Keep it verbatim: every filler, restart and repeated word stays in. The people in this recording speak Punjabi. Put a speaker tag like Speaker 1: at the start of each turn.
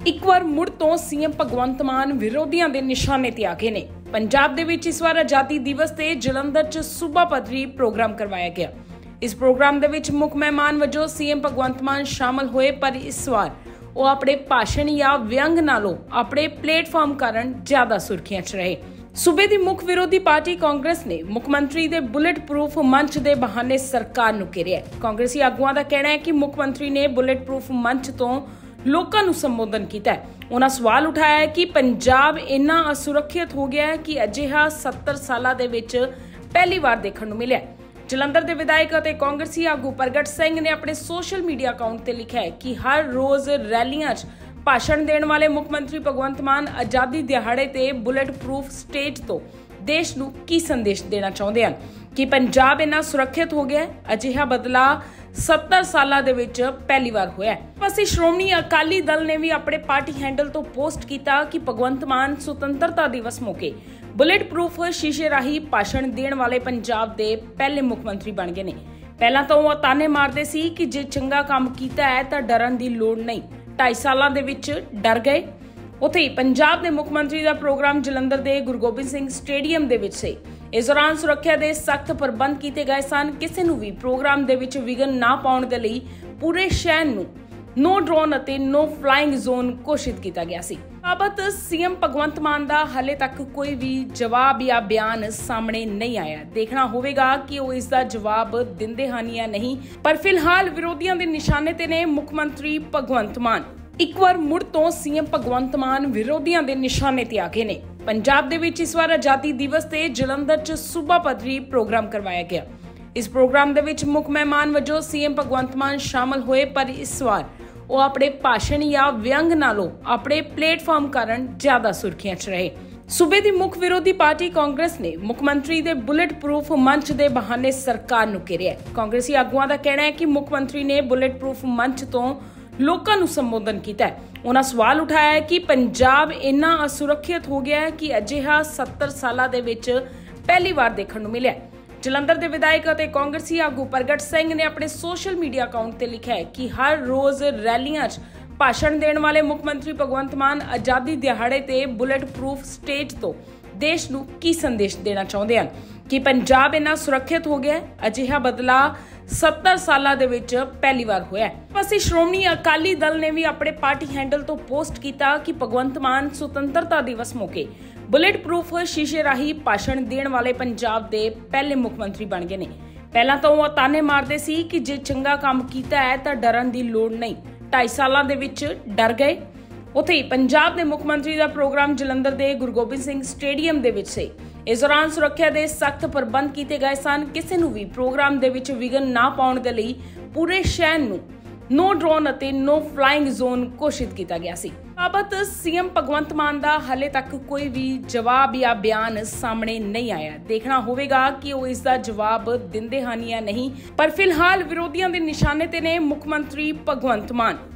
Speaker 1: ਇੱਕ ਵਾਰ ਮੁੜ ਤੋਂ ਸੀਐਮ ਭਗਵੰਤ ਮਾਨ ਵਿਰੋਧੀਆਂ ਦੇ ਨਿਸ਼ਾਨੇ ਤੇ ਆ ਗਏ ਨੇ। ਪੰਜਾਬ ਦੇ ਵਿੱਚ ਇਸ ਵਾਰ ਆਜ਼ਾਦੀ ਦਿਵਸ ਤੇ ਜਲੰਧਰ 'ਚ ਸੂਬਾ ਪੱਧਰੀ ਪ੍ਰੋਗਰਾਮ ਕਰਵਾਇਆ ਗਿਆ। ਇਸ ਪ੍ਰੋਗਰਾਮ ਦੇ ਵਿੱਚ ਮੁੱਖ ਮਹਿਮਾਨ ਵਜੋਂ ਸੀਐਮ ਭਗਵੰਤ ਮਾਨ ਸ਼ਾਮਲ ਹੋਏ, ਪਰ ਇਸ ਵਾਰ ਉਹ ਆਪਣੇ ਭਾਸ਼ਣ ਜਾਂ ਵਿਅੰਗ ਨਾਲੋਂ ਆਪਣੇ ਪਲੇਟਫਾਰਮ ਕਾਰਨ ਜ਼ਿਆਦਾ ਸੁਰਖੀਆਂ 'ਚ ਰਹੇ। ਸੂਬੇ ਦੀ ਮੁੱਖ ਵਿਰੋਧੀ ਪਾਰਟੀ ਕਾਂਗਰਸ ਨੇ ਮੁੱਖ ਮੰਤਰੀ ਦੇ ਬੁਲੇਟ ਪ੍ਰੂਫ ਮੰਚ ਦੇ ਬਹਾਨੇ ਸਰਕਾਰ ਨੂੰ ਘੇਰਿਆ। ਕਾਂਗਰਸੀ ਆਗੂਆਂ ਦਾ ਕਹਿਣਾ ਹੈ ਕਿ ਮੁੱਖ ਮੰਤਰੀ ਨੇ ਬੁਲੇਟ ਪ੍ਰੂਫ ਮੰਚ ਤੋਂ ਲੋਕਾਂ ਨੂੰ ਸੰਬੋਧਨ ਕੀਤਾ ਹੈ। ਉਹਨਾਂ ਸਵਾਲ ਉਠਾਇਆ ਹੈ ਕਿ ਪੰਜਾਬ ਇੰਨਾ ਅਸੁਰੱਖਿਅਤ ਹੋ ਗਿਆ ਹੈ ਕਿ ਅਜਿਹਾ ਸੱਤਰ ਸਾਲਾਂ ਦੇ ਵਿੱਚ ਪਹਿਲੀ ਵਾਰ ਦੇਖਣ ਨੂੰ ਮਿਲਿਆ। ਜਲੰਧਰ ਦੇ ਵਿਧਾਇਕ ਅਤੇ ਕਾਂਗਰਸੀ ਆਗੂ ਪ੍ਰਗਟ ਸਿੰਘ ਨੇ ਆਪਣੇ ਸੋਸ਼ਲ ਮੀਡੀਆ ਅਕਾਊਂਟ ਤੇ ਲਿਖਿਆ ਹੈ ਕਿ ਹਰ ਰੋਜ਼ ਰੈਲੀਆਂ 'ਚ ਭਾਸ਼ਣ ਦੇਣ ਵਾਲੇ ਮੁੱਖ ਮੰਤਰੀ ਭਗਵੰਤ ਮਾਨ ਆਜ਼ਾਦੀ ਦਿਹਾੜੇ ਤੇ ਬੁਲੇਟ ਪ੍ਰੂਫ ਸਟੇਜ ਤੋਂ ਦੇਸ਼ ਨੂੰ ਕੀ ਸੰਦੇਸ਼ ਦੇਣਾ ਚਾਹੁੰਦੇ ਹਨ ਕਿ ਪੰਜਾਬ ਇੰਨਾ ਸੁਰੱਖਿਅਤ ਹੋ ਗਿਆ ਹੈ। ਅਜਿਹਾ ਬਦਲਾਅ ਸੱਤਰ ਸਾਲਾਂ ਦੇ ਵਿੱਚ ਪਹਿਲੀ ਵਾਰ ਹੋਇਆ ਹੈ। ਅਸੀਂ ਸ਼੍ਰੋਮਣੀ ਅਕਾਲੀ ਦਲ ਨੇ ਵੀ ਆਪਣੇ ਪਾਰਟੀ ਹੈਂਡਲ ਤੋਂ ਪੋਸਟ ਕੀਤਾ ਕਿ ਭਗਵੰਤ ਮਾਨ ਸੁਤੰਤਰਤਾ ਦਿਵਸ ਮੌਕੇ ਬੁਲੇਟ ਪ੍ਰੂਫ ਸ਼ੀਸ਼ੇ ਰਾਹੀਂ ਭਾਸ਼ਣ ਦੇਣ ਵਾਲੇ ਪੰਜਾਬ ਦੇ ਪਹਿਲੇ ਮੁੱਖ ਮੰਤਰੀ ਬਣ ਗਏ ਨੇ। ਪਹਿਲਾਂ ਤਾਂ ਉਹ ਤਾਨੇ ਮਾਰਦੇ ਸੀ ਕਿ ਜੇ ਚੰਗਾ ਕੰਮ ਕੀਤਾ ਹੈ ਤਾਂ ਡਰਨ ਦੀ ਲੋੜ ਨਹੀਂ, ਢਾਈ ਸਾਲਾਂ ਦੇ ਵਿੱਚ ਡਰ ਗਏ। ਉੱਥੇ ਹੀ ਪੰਜਾਬ ਦੇ ਮੁੱਖ ਮੰਤਰੀ ਦਾ ਪ੍ਰੋਗਰਾਮ ਜਲੰਧਰ ਦੇ ਗੁਰੂ ਗੋਬਿੰਦ ਸਿੰਘ ਸਟੇਡੀਅਮ ਦੇ ਵਿੱਚ ਸੀ। ਇਸ ਦੌਰਾਨ ਸੁਰੱਖਿਆ ਦੇ ਸਖਤ ਪ੍ਰਬੰਧ ਕੀਤੇ ਗਏ ਸਨ। ਕਿਸੇ ਨੂੰ ਵੀ ਪ੍ਰੋਗਰਾਮ ਦੇ ਵਿੱਚ ਵਿਘਨ ਨਾ ਪਾਉਣ ਦੇ ਲਈ ਪੂਰੇ ਸ਼ਹਿਰ ਨੂੰ ਨੋ ਡਰੋਨ ਅਤੇ ਨੋ ਫਲਾਈਂਗ ਜ਼ੋਨ ਘੋਸ਼ਿਤ ਕੀਤਾ ਗਿਆ ਸੀ। ਬਾਬਤ ਸੀਐਮ ਭਗਵੰਤ ਮਾਨ ਦਾ ਹਾਲੇ ਤੱਕ ਕੋਈ ਵੀ ਜਵਾਬ ਜਾਂ ਬਿਆਨ ਸਾਹਮਣੇ ਨਹੀਂ ਆਇਆ। ਦੇਖਣਾ ਹੋਵੇਗਾ ਕਿ ਉਹ ਇਸ ਦਾ ਜਵਾਬ ਦਿੰਦੇ ਹਨ ਜਾਂ ਨਹੀਂ, ਪਰ ਫਿਲਹਾਲ ਵਿਰੋਧੀਆਂ ਦੇ ਨਿਸ਼ਾਨੇ ਤੇ ਨੇ ਮੁੱਖ ਮੰਤਰੀ ਭਗਵੰਤ ਮਾਨ। ਇੱਕ ਵਾਰ ਮੁੜ ਤੋਂ ਸੀਐਮ ਭਗਵੰਤ ਮਾਨ ਵਿਰੋਧੀਆਂ ਦੇ ਨਿਸ਼ਾਨੇ ਤੇ ਆ ਗਏ ਨੇ। ਪੰਜਾਬ ਦੇ ਵਿੱਚ ਇਸ ਵਾਰ ਆਜ਼ਾਦੀ ਦਿਵਸ ਤੇ ਜਲੰਧਰ 'ਚ ਸੂਬਾ ਪੱਧਰੀ ਪ੍ਰੋਗਰਾਮ ਕਰਵਾਇਆ ਗਿਆ। ਇਸ ਪ੍ਰੋਗਰਾਮ ਦੇ ਵਿੱਚ ਮੁੱਖ ਮਹਿਮਾਨ ਵਜੋਂ ਸੀਐਮ ਭਗਵੰਤ ਮਾਨ ਸ਼ਾਮਲ ਹੋਏ, ਪਰ ਇਸ ਵਾਰ ਉਹ ਆਪਣੇ ਭਾਸ਼ਣ ਜਾਂ ਵਿਅੰਗ ਨਾਲੋਂ ਆਪਣੇ ਪਲੇਟਫਾਰਮ ਕਾਰਨ ਜ਼ਿਆਦਾ ਸੁਰਖੀਆਂ 'ਚ ਰਹੇ। ਸੂਬੇ ਦੀ ਮੁੱਖ ਵਿਰੋਧੀ ਪਾਰਟੀ ਕਾਂਗਰਸ ਨੇ ਮੁੱਖ ਮੰਤਰੀ ਦੇ ਬੁਲੇਟ ਪ੍ਰੂਫ ਮੰਚ ਦੇ ਬਹਾਨੇ ਸਰਕਾਰ ਨੂੰ ਘੇਰਿਆ। ਕਾਂਗਰਸੀ ਆਗੂਆਂ ਦਾ ਕਹਿਣਾ ਹੈ ਕਿ ਮੁੱਖ ਮੰਤਰੀ ਨੇ ਬੁਲੇਟ ਪ੍ਰੂਫ ਮੰਚ ਤੋਂ ਲੋਕਾਂ ਨੂੰ ਸੰਬੋਧਨ ਕੀਤਾ ਹੈ। ਉਹਨਾਂ ਸਵਾਲ ਉਠਾਇਆ ਹੈ ਕਿ ਪੰਜਾਬ ਇੰਨਾ ਅਸੁਰੱਖਿਅਤ ਹੋ ਗਿਆ ਹੈ ਕਿ ਅਜਿਹਾ ਸੱਤਰ ਸਾਲਾਂ ਦੇ ਵਿੱਚ ਪਹਿਲੀ ਵਾਰ ਦੇਖਣ ਨੂੰ ਮਿਲਿਆ। ਜਲੰਧਰ ਦੇ ਵਿਧਾਇਕ ਅਤੇ ਕਾਂਗਰਸੀ ਆਗੂ ਪ੍ਰਗਟ ਸਿੰਘ ਨੇ ਆਪਣੇ ਸੋਸ਼ਲ ਮੀਡੀਆ ਅਕਾਊਂਟ ਤੇ ਲਿਖਿਆ ਹੈ ਕਿ ਹਰ ਰੋਜ਼ ਰੈਲੀਆਂ 'ਚ ਭਾਸ਼ਣ ਦੇਣ ਵਾਲੇ ਮੁੱਖ ਮੰਤਰੀ ਭਗਵੰਤ ਮਾਨ ਆਜ਼ਾਦੀ ਦਿਹਾੜੇ ਤੇ ਬੁਲੇਟ ਪ੍ਰੂਫ ਸਟੇਜ ਤੋਂ ਦੇਸ਼ ਨੂੰ ਕੀ ਸੰਦੇਸ਼ ਦੇਣਾ ਚਾਹੁੰਦੇ ਹਨ ਕਿ ਪੰਜਾਬ ਇੰਨਾ ਸੁਰੱਖਿਅਤ ਹੋ ਗਿਆ ਹੈ। ਅਜਿਹਾ ਬਦਲਾਅ ਸੱਤਰ ਸਾਲਾਂ ਦੇ ਵਿੱਚ ਪਹਿਲੀ ਵਾਰ ਹੋਇਆ ਹੈ। ਅਸੀਂ ਸ਼੍ਰੋਮਣੀ ਅਕਾਲੀ ਦਲ ਨੇ ਵੀ ਆਪਣੇ ਪਾਰਟੀ ਹੈਂਡਲ ਤੋਂ ਪੋਸਟ ਕੀਤਾ ਕਿ ਭਗਵੰਤ ਮਾਨ ਸੁਤੰਤਰਤਾ ਦਿਵਸ ਮੌਕੇ ਬੁਲੇਟ ਪ੍ਰੂਫ ਸ਼ੀਸ਼ੇ ਰਾਹੀਂ ਭਾਸ਼ਣ ਦੇਣ ਵਾਲੇ ਪੰਜਾਬ ਦੇ ਪਹਿਲੇ ਮੁੱਖ ਮੰਤਰੀ ਬਣ ਗਏ ਨੇ। ਪਹਿਲਾਂ ਤਾਂ ਉਹ ਤਾਨੇ ਮਾਰਦੇ ਸੀ ਕਿ ਜੇ ਚੰਗਾ ਕੰਮ ਕੀਤਾ ਹੈ ਤਾਂ ਡਰਨ ਦੀ ਲੋੜ ਨਹੀਂ, ਢਾਈ ਸਾਲਾਂ ਦੇ ਵਿੱਚ ਡਰ ਗਏ। ਉੱਥੇ ਹੀ ਪੰਜਾਬ ਦੇ ਮੁੱਖ ਮੰਤਰੀ ਦਾ ਪ੍ਰੋਗਰਾਮ ਜਲੰਧਰ ਦੇ ਗੁਰੂ ਗੋਬਿੰਦ ਸਿੰਘ ਸਟੇਡੀਅਮ ਦੇ ਵਿੱਚ ਸੀ। ਇਸ ਦੌਰਾਨ ਸੁਰੱਖਿਆ ਦੇ ਸਖਤ ਪ੍ਰਬੰਧ ਕੀਤੇ ਗਏ ਸਨ। ਕਿਸੇ ਨੂੰ ਵੀ ਪ੍ਰੋਗਰਾਮ ਦੇ ਵਿੱਚ ਵਿਘਨ ਨਾ ਪਾਉਣ ਦੇ ਲਈ ਪੂਰੇ ਸ਼ਹਿਰ ਨੂੰ ਨੋ ਡਰੋਨ ਅਤੇ ਨੋ ਫਲਾਈਂਗ ਜ਼ੋਨ ਘੋਸ਼ਿਤ ਕੀਤਾ ਗਿਆ ਸੀ। ਬਾਬਤ ਸੀਐਮ ਭਗਵੰਤ ਮਾਨ ਦਾ ਹਾਲੇ ਤੱਕ ਕੋਈ ਵੀ ਜਵਾਬ ਜਾਂ ਬਿਆਨ ਸਾਹਮਣੇ ਨਹੀਂ ਆਇਆ। ਦੇਖਣਾ ਹੋਵੇਗਾ ਕਿ ਉਹ ਇਸ ਦਾ ਜਵਾਬ ਦਿੰਦੇ ਹਨ ਜਾਂ ਨਹੀਂ, ਪਰ ਫਿਲਹਾਲ ਵਿਰੋਧੀਆਂ ਦੇ ਨਿਸ਼ਾਨੇ ਤੇ ਨੇ ਮੁੱਖ ਮੰਤਰੀ ਭਗਵੰਤ ਮਾਨ।